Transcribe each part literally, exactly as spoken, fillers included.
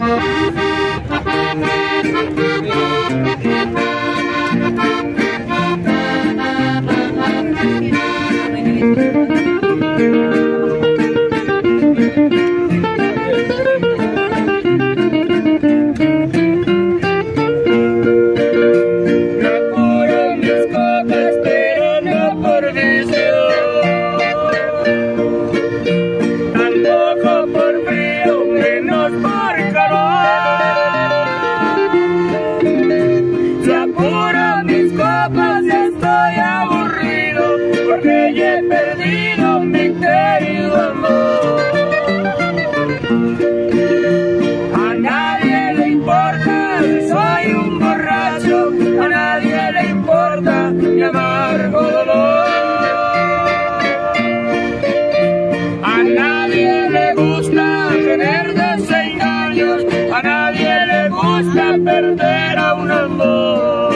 Perder a un amor.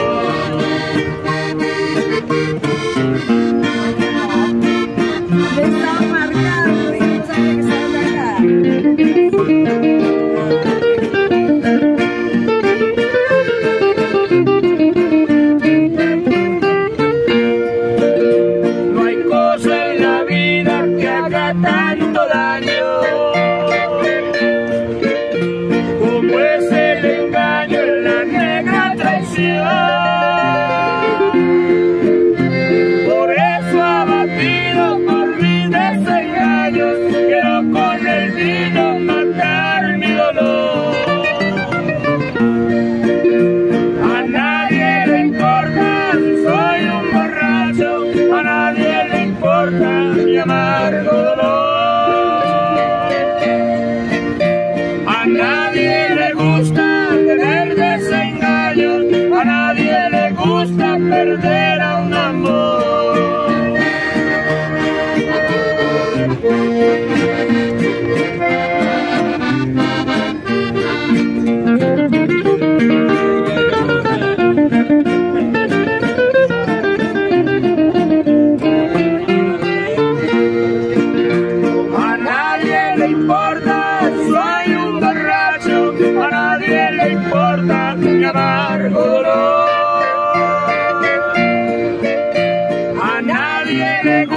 Me estaba marcando y no sabía que estabas acá. No hay cosa en la vida que haga tanto daño como es el engaño en la negra traición. Por eso, abatido por mis desengaños, quiero con el vino matar mi dolor. A nadie le importa si soy un borracho, a nadie le importa mi amargo dolor. A nadie le gusta tener desengaños, a nadie le gusta perder a un amor. A nadie le importa, soy un borracho, a nadie le importa mi amargo dolor. A nadie le gusta